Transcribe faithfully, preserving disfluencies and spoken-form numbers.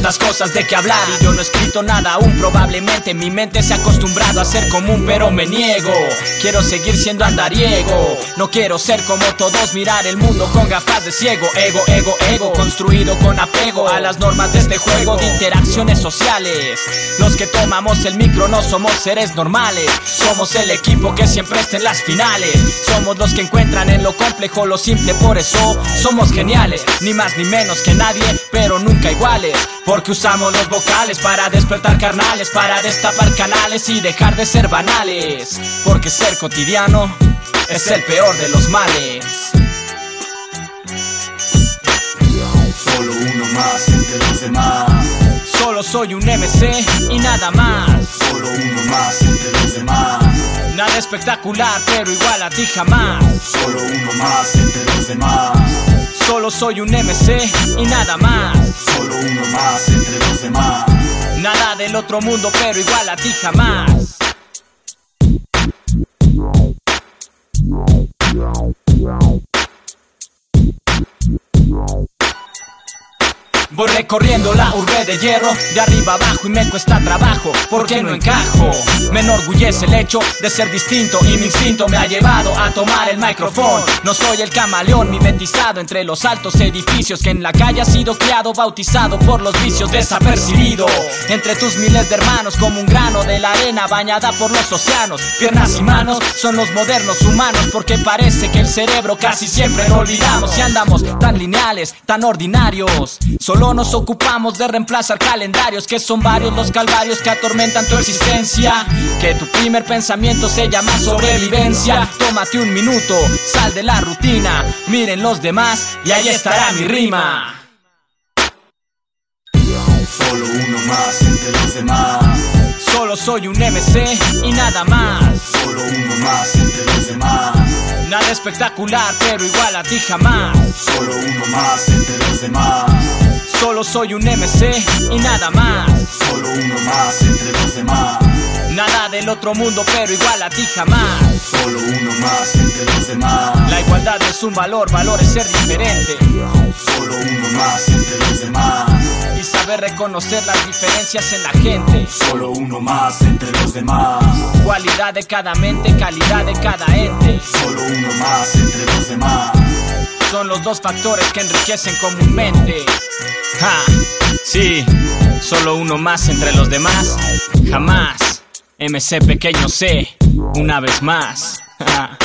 tantas cosas de que hablar y yo no he escrito nada aún. Probablemente mi mente se ha acostumbrado a ser común, pero me niego. Quiero seguir siendo andariego, no quiero ser como todos, mirar el mundo con gafas de ciego. Ego, ego, ego, construido con apego a las normas de este juego de interacciones sociales. Los que tomamos el micro no somos seres normales, somos el equipo que siempre está en las finales. Somos los que encuentran en lo complejo lo simple, por eso somos geniales. Ni más ni menos que nadie, pero nunca iguales. Porque usamos los vocales para despertar carnales, para destapar canales y dejar de ser banales. Porque ser cotidiano es el peor de los males. Solo uno más entre los demás. Solo soy un M C y nada más. Solo uno más entre los demás. Nada espectacular, pero igual a ti jamás. Solo uno más entre los demás. Solo soy un M C y nada más. Solo uno más entre los demás. Nada del otro mundo, pero igual a ti jamás. Voy recorriendo la urbe de hierro, de arriba abajo y me cuesta trabajo, porque no encajo. Me enorgullece el hecho de ser distinto y mi instinto me ha llevado a tomar el micrófono. No soy el camaleón mimetizado entre los altos edificios que en la calle ha sido criado, bautizado por los vicios, desapercibido entre tus miles de hermanos como un grano de la arena bañada por los océanos. Piernas y manos son los modernos humanos, porque parece que el cerebro casi siempre lo olvidamos y andamos tan lineales, tan ordinarios. Solo nos ocupamos de reemplazar calendarios, que son varios los calvarios que atormentan tu existencia. Que tu primer pensamiento se llama sobrevivencia. Tómate un minuto, sal de la rutina, miren los demás y ahí estará mi rima. Solo uno más entre los demás. Solo soy un M C y nada más. Solo uno más entre los demás. Nada espectacular, pero igual a ti jamás. Solo uno más entre los demás. Solo soy un M C y nada más. Solo uno más entre los demás. Nada del otro mundo, pero igual a ti jamás. Solo uno más entre los demás. La igualdad es un valor, valor es ser diferente. Solo uno más entre los demás. Y saber reconocer las diferencias en la gente. Solo uno más entre los demás. Cualidad de cada mente, calidad de cada ente. Solo uno más entre los demás. Son los dos factores que enriquecen comúnmente. Ja, sí, solo uno más entre los demás. Jamás. M C pequeño C, una vez más. Ja.